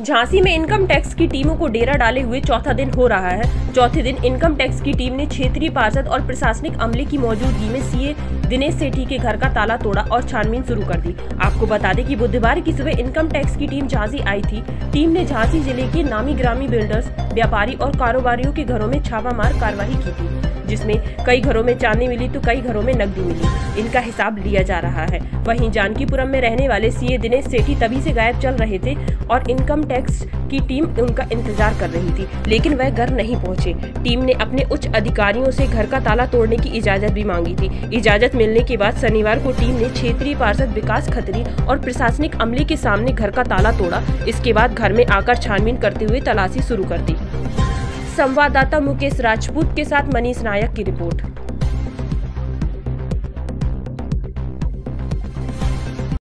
झांसी में income tax की टीमों को डेरा डाले हुए चौथा दिन हो रहा है। चौथे दिन इनकम टैक्स की टीम ने क्षेत्रीय पार्षद और प्रशासनिक अमले की मौजूदगी में सीए दिनेश सेठी के घर का ताला तोड़ा और छानबीन शुरू कर दी। आपको बता दें कि बुधवार की सुबह इनकम टैक्स की टीम झांसी आई थी। टीम ने झांसी जिले के नामी ग्रामी बिल्डर्स, व्यापारी और कारोबारियों के घरों में छापामार कार्रवाई की थी, जिसमें कई घरों में चांदी मिली तो कई घरों में नकदी मिली। इनका हिसाब लिया जा रहा है। वहीं जानकीपुरम में रहने वाले सीए दिनेश सेठी तभी से गायब चल रहे थे और इनकम टैक्स की टीम उनका इंतजार कर रही थी, लेकिन वह घर नहीं पहुंचे। टीम ने अपने उच्च अधिकारियों से घर का ताला तोड़ने की इजाजत भी मांगी थी। इजाजत मिलने के बाद शनिवार को टीम ने क्षेत्रीय पार्षद विकास खत्री और प्रशासनिक अमले के सामने घर का ताला तोड़ा। इसके बाद घर में आकर छानबीन करते हुए तलाशी शुरू कर दी। संवाददाता मुकेश राजपूत के साथ मनीष नायक की रिपोर्ट।